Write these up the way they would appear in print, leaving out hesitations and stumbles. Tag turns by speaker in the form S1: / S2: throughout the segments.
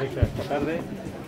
S1: esta tarde.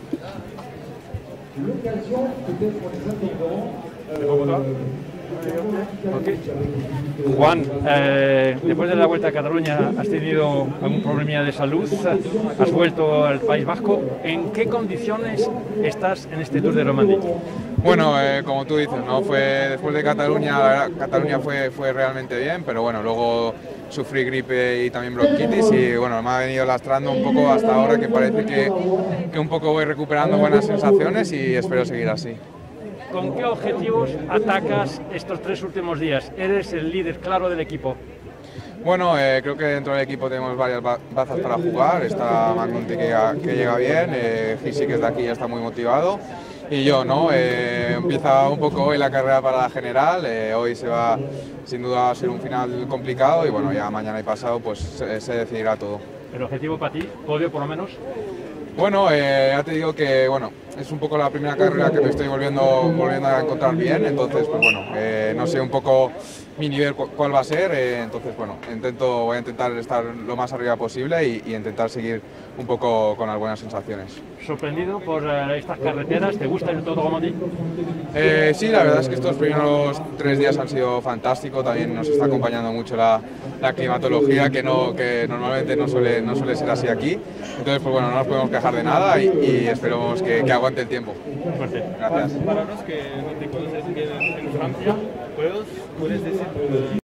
S1: Juan, después de la Vuelta a Cataluña, ¿has tenido algún problema de salud? ¿Has vuelto al País Vasco? ¿En qué condiciones estás en este Tour de Romandía?
S2: Bueno, como tú dices, ¿no? Después de Cataluña, la verdad, Cataluña fue realmente bien, pero bueno, luego sufrí gripe y también bronquitis y bueno, me ha venido lastrando un poco hasta ahora, que parece que un poco voy recuperando buenas sensaciones y espero seguir así.
S1: ¿Con qué objetivos atacas estos 3 últimos días? ¿Eres el líder claro del equipo?
S2: Bueno, creo que dentro del equipo tenemos varias bazas para jugar. Está Magnuti que llega bien, Gisi, que es de aquí, ya está muy motivado. Y yo, ¿no? Empieza un poco hoy la carrera para la general. Hoy sin duda, a ser un final complicado y bueno, ya mañana y pasado pues se decidirá todo.
S1: ¿El objetivo para ti? ¿Podio por lo menos?
S2: Bueno, ya te digo que bueno, es un poco la primera carrera que me estoy volviendo a encontrar bien, entonces pues bueno, no sé un poco mi nivel cuál va a ser, entonces bueno, voy a intentar estar lo más arriba posible y intentar seguir un poco con las buenas sensaciones.
S1: ¿Sorprendido por estas carreteras? ¿Te gusta el Toto Romandí?
S2: Sí, la verdad es que estos primeros 3 días han sido fantásticos, también nos está acompañando mucho la climatología, que normalmente no suele ser así aquí, entonces pues bueno, no nos podemos quejar de nada y esperemos que aguante el tiempo.
S1: Suerte.
S2: Gracias.
S3: Para los que no te conocen bien en Francia, ¿puedes decir